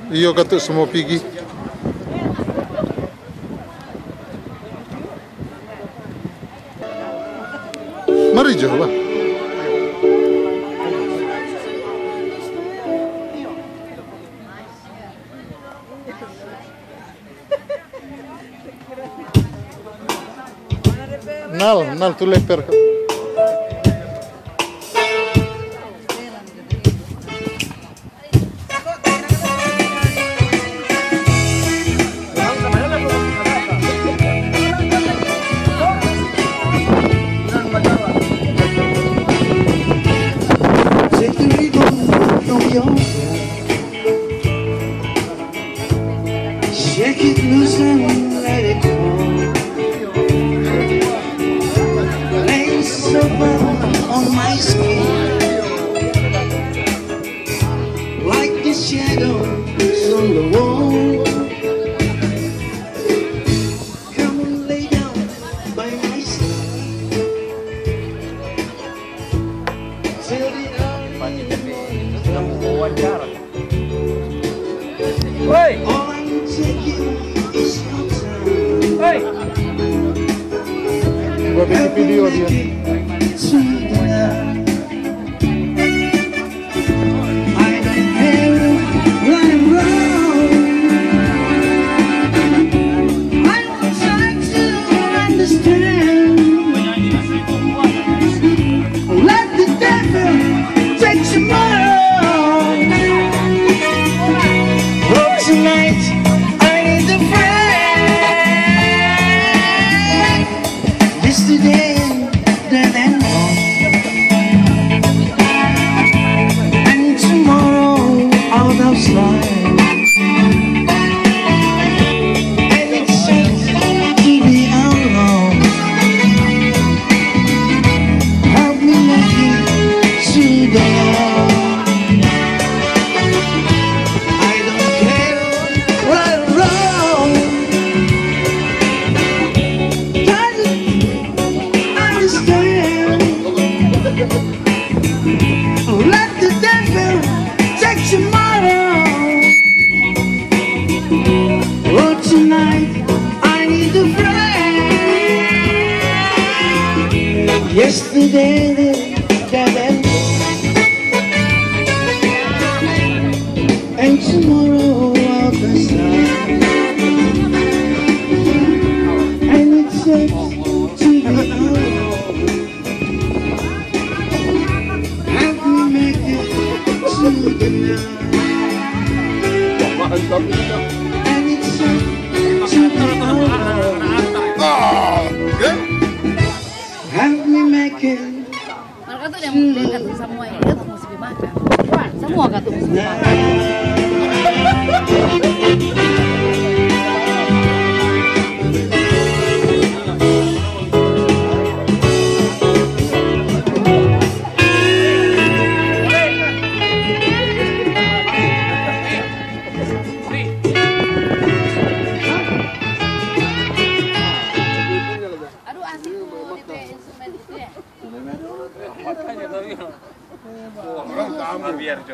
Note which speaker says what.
Speaker 1: Iyo katuk semua pergi. Mari coba. Nal tu leper.
Speaker 2: Shake it loose and let it go. Lay so on my skin, like the shadows on the wall. Come and lay down by my side till the early morning. All I'm taking is your time.
Speaker 1: Gua bikin video dia.
Speaker 2: I don't care what I'm wrong. I will try to understand. Let the devil take tomorrow. Oh, tonight I need a friend. Yesterday dead and gone, and tomorrow out of sight. And it's sad to be alone. Help me make it to the end. I don't care what I'm wrong. Understand. Let the devil take tomorrow. Oh, tonight I need a friend. Yesterday dead and gone, and tomorrow out the sun. And it's safe to be alone. Help me make it to the night. And it's safe to be alone. Help me make it.
Speaker 3: Mereka tuh yang ketemu semua ya, dia tuh musik makan. Semua ketemu semua. Aduh asik tuh di instrumen itu ya.
Speaker 4: Biar Jo.